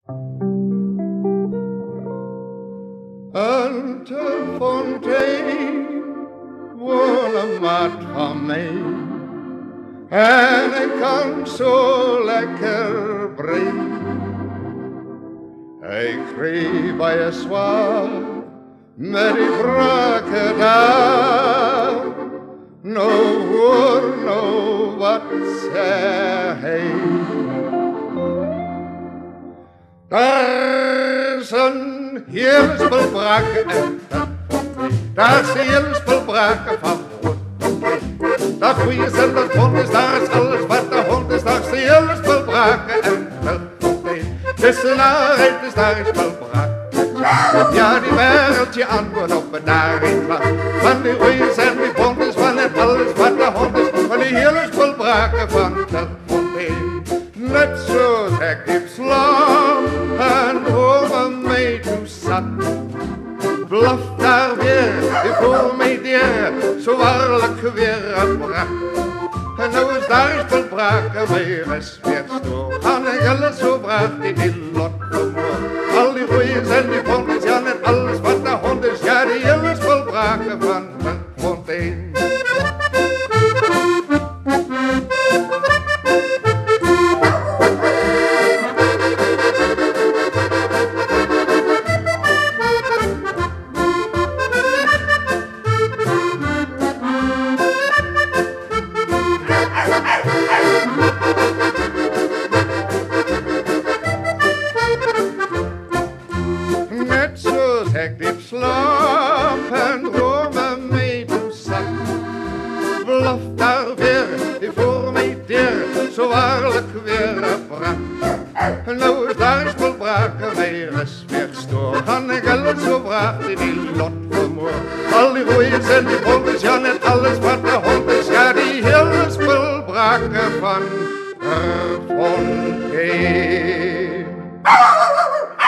Een fontein wonen maat van mij. En ik kan zo lekker breed. Ik kreeg bij je zwaar met die braken daar. Nou hoor nou wat zei hij. Daar is een hele spul braken en daar is een hele spul braken van hoort. Dat goeie en dat hond is, daar is alles wat de hond is, daar is de hele spul braken en tussenarheid is daar is spul braken. Ja, die wereldje antwoord op het daarin van. Van die goeie en die hond is, van het alles wat de hond is, van die hele spul braken van de fontein. Net zoals ik diep slaap en over mij toe zat. Blaf daar weer, ik voel mij deer, zo waarlijk weer afbracht. En nou is daar is spul braken, weer is weer stoor. Gaan en gillen zo bracht die lot vermoor. Al die goeies en die vondens, ja net alles wat de hond is, ja die hele spul braken van de fontein. Ik diep slaap en hoor me mee toe zat. Blaf daar weer, die voor mij deer, zo waarlijk weer afbracht. En nou is daar is spul braken, weer is weer stoor. Gaan ik alles zo bracht in die lot vermoor. Al die goeies en die vondens, ja net alles wat de hond is, ja die hele spul braken van de fontein.